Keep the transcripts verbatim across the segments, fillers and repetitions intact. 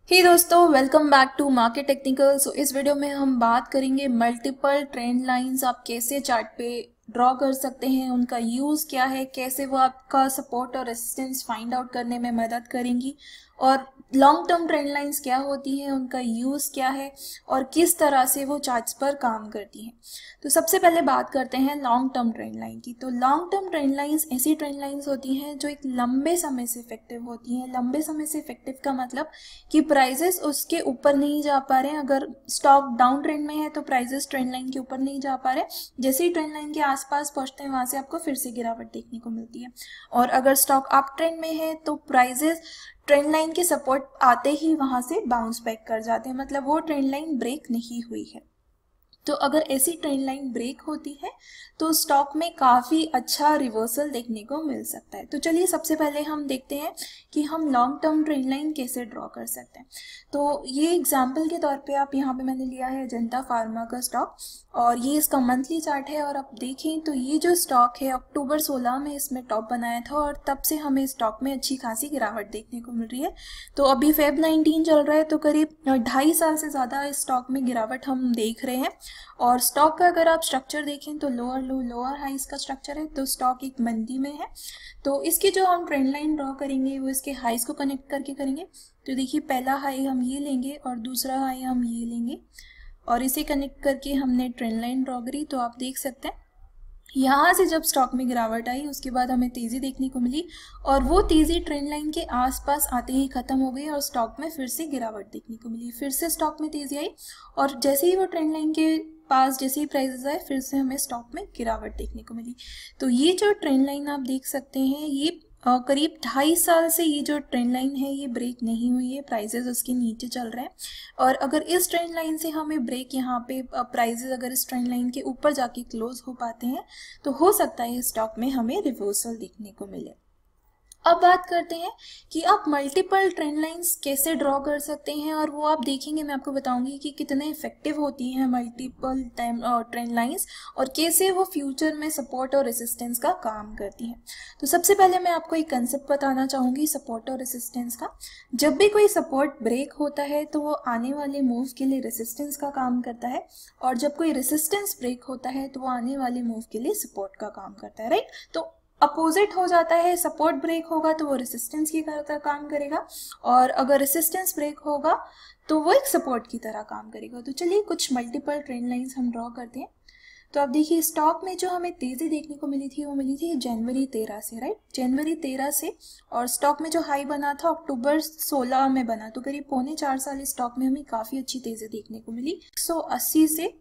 हे दोस्तों, welcome back to market technical. So इस video में हम बात करेंगे मल्टीपल ट्रेंड लाइंस आप कैसे चार्ट पे ड्रॉ कर सकते हैं, उनका यूज़ क्या है, कैसे वो आपका सपोर्ट और रेजिस्टेंस फाइंड आउट करने में मदद करेंगी, और लॉन्ग टर्म ट्रेंड लाइंस क्या होती हैं, उनका यूज़ क्या है और किस तरह से वो चार्ट्स पर काम करती हैं। तो सबसे पहले बात करते हैं लॉन्ग टर्म ट्रेंड लाइन की। तो लॉन्ग टर्म ट्रेंड लाइंस ऐसी ट्रेंड लाइंस होती हैं जो एक लंबे समय से इफेक्टिव होती हैं। लंबे समय से इफेक्टिव का मतलब कि प्राइजेस उसके ऊपर नहीं जा पा रहे हैं। अगर स्टॉक डाउन ट्रेंड में है तो प्राइजेस ट्रेंड लाइन के ऊपर नहीं जा पा रहे, जैसे ही ट्रेंड लाइन के आसपास पहुंचते हैं वहां से आपको फिर से गिरावट देखने को मिलती है। और अगर स्टॉक अप ट्रेंड में है तो प्राइजेस ट्रेंड लाइन के सपोर्ट आते ही वहां से बाउंस बैक कर जाते हैं, मतलब वो ट्रेंड लाइन ब्रेक नहीं हुई है। तो अगर ऐसी ट्रेंड लाइन ब्रेक होती है तो स्टॉक में काफ़ी अच्छा रिवर्सल देखने को मिल सकता है। तो चलिए सबसे पहले हम देखते हैं कि हम लॉन्ग टर्म ट्रेंड लाइन कैसे ड्रॉ कर सकते हैं। तो ये एग्जांपल के तौर पे आप यहाँ पे मैंने लिया है अजंता फार्मा का स्टॉक, और ये इसका मंथली चार्ट है। और आप देखें तो ये जो स्टॉक है अक्टूबर सोलह में इसमें टॉप बनाया था और तब से हमें स्टॉक में अच्छी खासी गिरावट देखने को मिल रही है। तो अभी फेब नाइनटीन चल रहा है, तो करीब ढाई साल से ज़्यादा इस स्टॉक में गिरावट हम देख रहे हैं। और स्टॉक का अगर आप स्ट्रक्चर देखें तो लोअर लो लोअर हाइस का स्ट्रक्चर है, तो स्टॉक एक मंदी में है। तो इसकी जो हम ट्रेंड लाइन ड्रॉ करेंगे वो इसके हाइस को कनेक्ट करके करेंगे। तो देखिए पहला हाई हम ये लेंगे और दूसरा हाई हम ये लेंगे और इसे कनेक्ट करके हमने ट्रेंड लाइन ड्रॉ करी। तो आप देख सकते हैं यहाँ से जब स्टॉक में गिरावट आई उसके बाद हमें तेज़ी देखने को मिली और वो तेज़ी ट्रेंड लाइन के आसपास आते ही ख़त्म हो गई और स्टॉक में फिर से गिरावट देखने को मिली। फिर से स्टॉक में तेज़ी आई और जैसे ही वो ट्रेंड लाइन के पास जैसे ही प्राइसेस आए फिर से हमें स्टॉक में गिरावट देखने को मिली। तो ये जो ट्रेंड लाइन आप देख सकते हैं ये Uh, करीब ढाई साल से ये जो ट्रेंड लाइन है ये ब्रेक नहीं हुई है, प्राइजेस उसके नीचे चल रहे हैं। और अगर इस ट्रेंड लाइन से हमें ब्रेक यहाँ पे प्राइजेस अगर इस ट्रेंड लाइन के ऊपर जाके क्लोज हो पाते हैं तो हो सकता है स्टॉक में हमें रिवर्सल देखने को मिले। अब बात करते हैं कि आप मल्टीपल ट्रेंड लाइंस कैसे ड्रॉ कर सकते हैं, और वो आप देखेंगे मैं आपको बताऊंगी कि कितने इफेक्टिव होती हैं मल्टीपल ट्रेंड लाइंस और कैसे वो फ्यूचर में सपोर्ट और रेसिस्टेंस का काम करती हैं। तो सबसे पहले मैं आपको एक कंसेप्ट बताना चाहूँगी सपोर्ट और रेसिस्टेंस का। जब भी कोई सपोर्ट ब्रेक होता है तो वो आने वाले मूव के लिए रेसिस्टेंस का काम करता है, और जब कोई रेसिस्टेंस ब्रेक होता है तो वो आने वाले मूव के लिए सपोर्ट का काम करता है, राइट। तो अपोजिट हो जाता है, सपोर्ट ब्रेक होगा तो वो रेसिस्टेंस की तरह काम करेगा, और अगर रेसिस्टेंस ब्रेक होगा तो वो एक सपोर्ट की तरह काम करेगा। तो चलिए कुछ मल्टीपल ट्रेंड लाइंस हम ड्रॉ करते हैं। तो आप देखिए स्टॉक में जो हमें तेज़ी देखने को मिली थी वो मिली थी जनवरी तेरह से, राइट, जनवरी तेरह से। और स्टॉक में जो हाई बना था अक्टूबर सोलह में बना, तो करीब पौने चार साल स्टॉक में हमें काफ़ी अच्छी तेज़ी देखने को मिली। एक सौ अस्सी से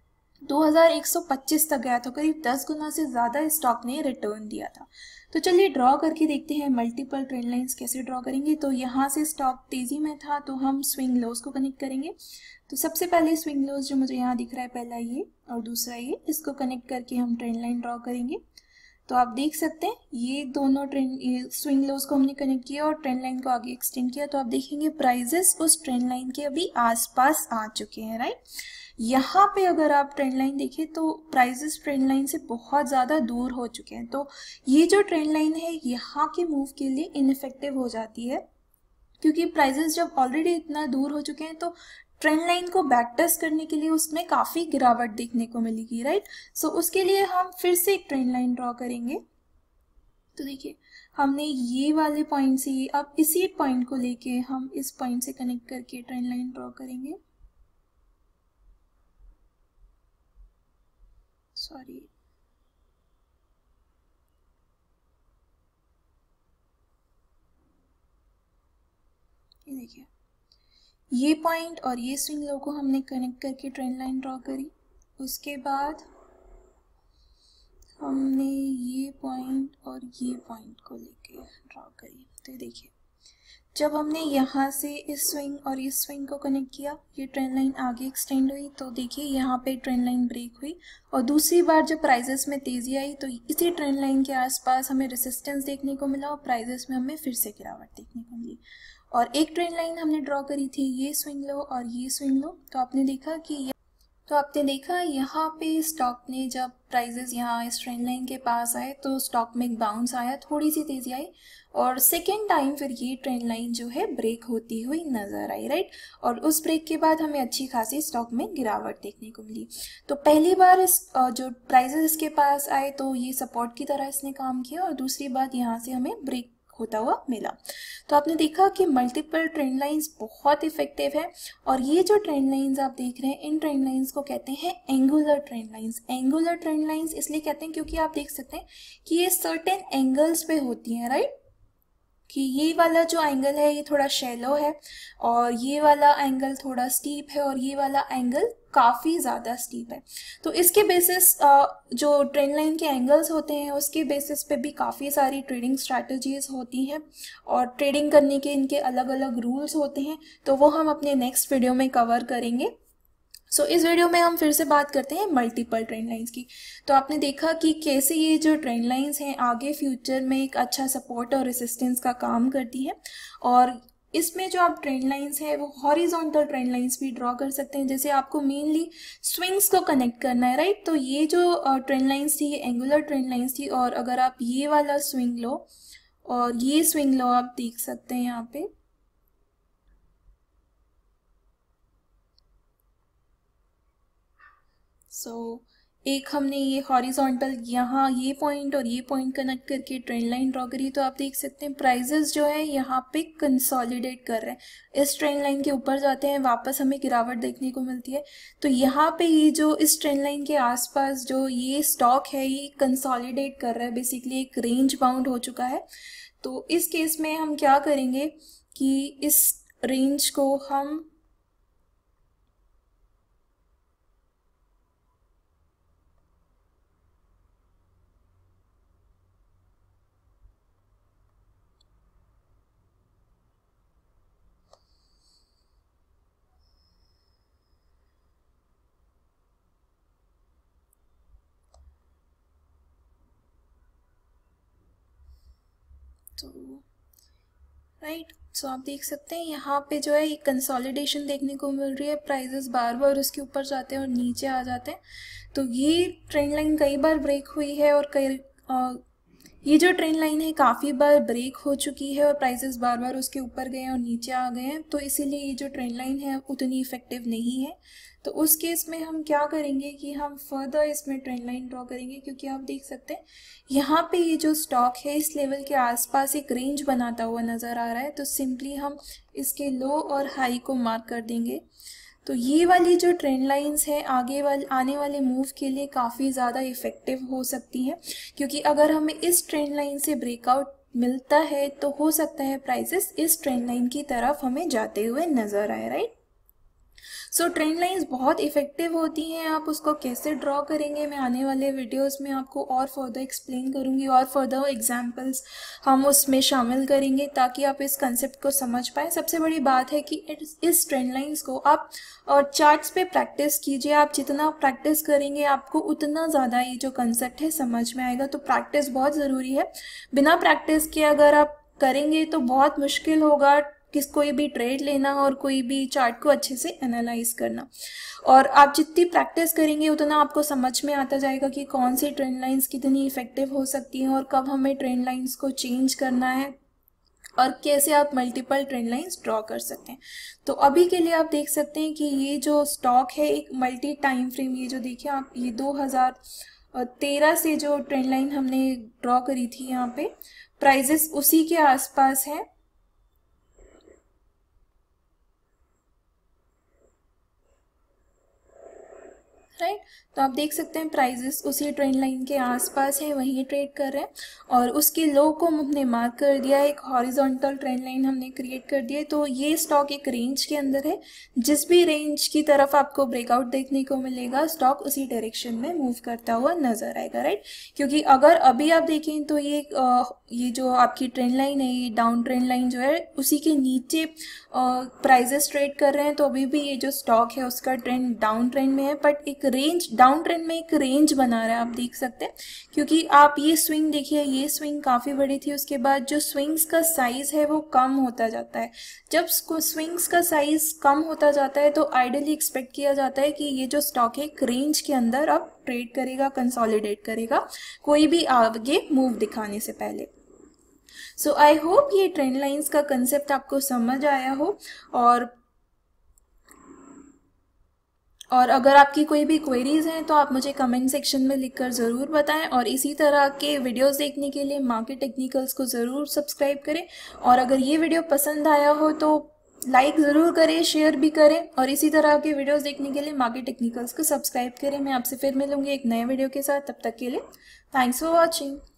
दो हज़ार एक सौ पच्चीस तक गया, तो करीब दस गुना से ज़्यादा स्टॉक ने रिटर्न दिया था। तो चलिए ड्रॉ करके देखते हैं मल्टीपल ट्रेंड लाइंस कैसे ड्रॉ करेंगे। तो यहाँ से स्टॉक तेज़ी में था तो हम स्विंग लोज को कनेक्ट करेंगे। तो सबसे पहले स्विंग लोज जो मुझे यहाँ दिख रहा है, पहला ये और दूसरा ये, इसको कनेक्ट करके हम ट्रेंड लाइन ड्रॉ करेंगे। तो आप देख सकते हैं ये दोनों ट्रेंड ये स्विंग लोज को हमने कनेक्ट किया और ट्रेंड लाइन को आगे एक्सटेंड किया। तो आप देखेंगे प्राइजेस उस ट्रेंड लाइन के अभी आसपास आ चुके हैं, राइट। यहाँ पे अगर आप ट्रेंड लाइन देखें तो प्राइजेस ट्रेंड लाइन से बहुत ज़्यादा दूर हो चुके हैं। तो ये जो ट्रेंड लाइन है यहाँ के मूव के लिए इनफेक्टिव हो जाती है, क्योंकि प्राइजेस जब ऑलरेडी इतना दूर हो चुके हैं तो ट्रेंड लाइन को बैक टेस्ट करने के लिए उसमें काफ़ी गिरावट देखने को मिलेगी, राइट। सो उसके लिए हम फिर से एक ट्रेंड लाइन ड्रॉ करेंगे। तो देखिए हमने ये वाले पॉइंट से ये अब इसी पॉइंट को लेके हम इस पॉइंट से कनेक्ट करके ट्रेंड लाइन ड्रॉ करेंगे। सॉरी, ये देखिए ये पॉइंट और ये स्विंग लो को हमने कनेक्ट करके ट्रेंड लाइन ड्रॉ करी। उसके बाद हमने ये पॉइंट और ये पॉइंट को लेके ड्रॉ करी। तो देखिए जब हमने यहाँ से इस स्विंग और इस स्विंग को कनेक्ट किया ये ट्रेंड लाइन आगे एक्सटेंड हुई। तो देखिए यहाँ पे ट्रेंड लाइन ब्रेक हुई और दूसरी बार जब प्राइजेस में तेज़ी आई तो इसी ट्रेंड लाइन के आसपास हमें रेसिस्टेंस देखने को मिला और प्राइजेस में हमें फिर से गिरावट देखने को मिली। और एक ट्रेंड लाइन हमने ड्रॉ करी थी ये स्विंग लो और ये स्विंग लो। तो आपने देखा कि तो आपने देखा यहाँ पे स्टॉक ने जब प्राइजेस यहाँ इस ट्रेंड लाइन के पास आए तो स्टॉक में एक बाउंस आया, थोड़ी सी तेजी आई और सेकेंड टाइम फिर ये ट्रेंड लाइन जो है ब्रेक होती हुई नजर आई, राइट। और उस ब्रेक के बाद हमें अच्छी खासी स्टॉक में गिरावट देखने को मिली। तो पहली बार इस जो प्राइजेस इसके पास आए तो ये सपोर्ट की तरह इसने काम किया और दूसरी बात यहाँ से हमें ब्रेक होता हुआ मिला। तो आपने देखा कि मल्टीपल ट्रेंड लाइंस बहुत इफेक्टिव है और ये जो ट्रेंड लाइंस आप देख रहे हैं इन ट्रेंड लाइंस को कहते हैं angular trend lines. Angular trend lines इसलिए कहते हैं क्योंकि आप देख सकते हैं कि ये सर्टेन एंगल्स पे होती हैं, राइट। कि ये वाला जो एंगल है ये थोड़ा शैलो है और ये वाला एंगल थोड़ा स्टीप है और ये वाला एंगल काफ़ी ज़्यादा स्टीप है। तो इसके बेसिस जो ट्रेंड लाइन के एंगल्स होते हैं उसके बेसिस पे भी काफ़ी सारी ट्रेडिंग स्ट्रैटेजीज होती हैं और ट्रेडिंग करने के इनके अलग अलग रूल्स होते हैं, तो वो हम अपने नेक्स्ट वीडियो में कवर करेंगे। सो so, इस वीडियो में हम फिर से बात करते हैं मल्टीपल ट्रेंड लाइंस की। तो आपने देखा कि कैसे ये जो ट्रेंड लाइंस हैं आगे फ्यूचर में एक अच्छा सपोर्ट और रेसिस्टेंस का काम करती है और इसमें जो आप ट्रेंड लाइंस है वो हॉरिजॉन्टल ट्रेंड लाइंस भी ड्रॉ कर सकते हैं, जैसे आपको मेनली स्विंग्स को कनेक्ट करना है, राइट। तो ये जो ट्रेंड लाइंस थी ये एंगुलर ट्रेंड लाइंस थी और अगर आप ये वाला स्विंग लो और ये स्विंग लो, आप देख सकते हैं यहाँ पे सो so, एक हमने ये हॉरिजॉन्टल यहाँ ये पॉइंट और ये पॉइंट कनेक्ट करके ट्रेंड लाइन ड्रॉ करी। तो आप देख सकते हैं प्राइजेस जो है यहाँ पे कंसोलिडेट कर रहे हैं, इस ट्रेंड लाइन के ऊपर जाते हैं, वापस हमें गिरावट देखने को मिलती है। तो यहाँ पे ये जो इस ट्रेंड लाइन के आसपास जो ये स्टॉक है ये कंसोलिडेट कर रहा है, बेसिकली एक रेंज बाउंड हो चुका है। तो इस केस में हम क्या करेंगे कि इस रेंज को हम तो राइट सो आप देख सकते हैं यहाँ पे जो है एक कंसोलिडेशन देखने को मिल रही है, प्राइजेस बार बार उसके ऊपर जाते हैं और नीचे आ जाते हैं। तो ये ट्रेंड लाइन कई बार ब्रेक हुई है और कई आ, ये जो ट्रेंड लाइन है काफ़ी बार ब्रेक हो चुकी है और प्राइसेस बार बार उसके ऊपर गए हैं और नीचे आ गए हैं। तो इसीलिए ये जो ट्रेंड लाइन है उतनी इफेक्टिव नहीं है। तो उस केस में हम क्या करेंगे कि हम फर्दर इसमें ट्रेंड लाइन ड्रॉ करेंगे, क्योंकि आप देख सकते हैं यहाँ पे ये जो स्टॉक है इस लेवल के आसपास एक रेंज बनाता हुआ नज़र आ रहा है। तो सिंपली हम इसके लो और हाई को मार्क कर देंगे। तो ये वाली जो ट्रेंड लाइंस है आगे वाले आने वाले मूव के लिए काफ़ी ज़्यादा इफ़ेक्टिव हो सकती हैं, क्योंकि अगर हमें इस ट्रेंड लाइन से ब्रेकआउट मिलता है तो हो सकता है प्राइसेस इस ट्रेंड लाइन की तरफ हमें जाते हुए नज़र आए, राइट। सो ट्रेंड लाइंस बहुत इफ़ेक्टिव होती हैं। आप उसको कैसे ड्रॉ करेंगे मैं आने वाले वीडियोस में आपको और फर्दर एक्सप्लेन करूँगी और फर्दर एग्जांपल्स हम उसमें शामिल करेंगे ताकि आप इस कंसेप्ट को समझ पाएँ। सबसे बड़ी बात है कि इस ट्रेंड लाइंस को आप और चार्ट्स पे प्रैक्टिस कीजिए। आप जितना प्रैक्टिस करेंगे आपको उतना ज़्यादा ये जो कंसेप्ट है समझ में आएगा। तो प्रैक्टिस बहुत ज़रूरी है। बिना प्रैक्टिस के अगर आप करेंगे तो बहुत मुश्किल होगा किस कोई भी ट्रेड लेना और कोई भी चार्ट को अच्छे से एनालाइज करना। और आप जितनी प्रैक्टिस करेंगे उतना आपको समझ में आता जाएगा कि कौन सी ट्रेंड लाइंस कितनी इफेक्टिव हो सकती हैं और कब हमें ट्रेंड लाइंस को चेंज करना है और कैसे आप मल्टीपल ट्रेंड लाइंस ड्रॉ कर सकते हैं। तो अभी के लिए आप देख सकते हैं कि ये जो स्टॉक है एक मल्टी टाइम फ्रेम, ये जो देखिए आप ये दो हज़ार तेरह से जो ट्रेंड लाइन हमने ड्रॉ करी थी यहाँ पे प्राइजेस उसी के आसपास है। राइट तो आप देख सकते हैं प्राइजेस उसी ट्रेंड लाइन के आसपास है, वहीं ट्रेड कर रहे हैं और उसके लो को हमने मार्क कर दिया, एक हॉरिजॉन्टल ट्रेंड लाइन हमने क्रिएट कर दिया। तो ये स्टॉक एक रेंज के अंदर है, जिस भी रेंज की तरफ आपको ब्रेकआउट देखने को मिलेगा स्टॉक उसी डायरेक्शन में मूव करता हुआ नजर आएगा, राइट। क्योंकि अगर अभी आप देखें तो ये आ, ये जो आपकी ट्रेंड लाइन है ये डाउन ट्रेंड लाइन जो है उसी के नीचे प्राइजेस ट्रेड कर रहे हैं। तो अभी भी ये जो स्टॉक है उसका ट्रेंड डाउन ट्रेंड में है, बट एक रेंज, डाउन ट्रेंड में एक रेंज बना रहा है, आप देख सकते हैं, क्योंकि आप ये स्विंग देखिए, ये स्विंग काफ़ी बड़ी थी, उसके बाद जो स्विंग्स का साइज़ है वो कम होता जाता है। जब स्विंग्स का साइज़ कम होता जाता है तो आइडियली एक्सपेक्ट किया जाता है कि ये जो स्टॉक है एक रेंज के अंदर अब ट्रेड करेगा, कंसोलिडेट करेगा, कोई भी आगे मूव दिखाने से पहले। सो आई होप ये ट्रेंड लाइंस का कंसेप्ट आपको समझ आया हो, और और अगर आपकी कोई भी क्वेरीज हैं तो आप मुझे कमेंट सेक्शन में लिखकर ज़रूर बताएं, और इसी तरह के वीडियोस देखने के लिए मार्केट टेक्निकल्स को ज़रूर सब्सक्राइब करें। और अगर ये वीडियो पसंद आया हो तो लाइक ज़रूर करें, शेयर भी करें, और इसी तरह के वीडियोस देखने के लिए मार्केट टेक्निकल्स को सब्सक्राइब करें। मैं आपसे फिर मिलूंगी एक नए वीडियो के साथ, तब तक के लिए थैंक्स फॉर वॉचिंग।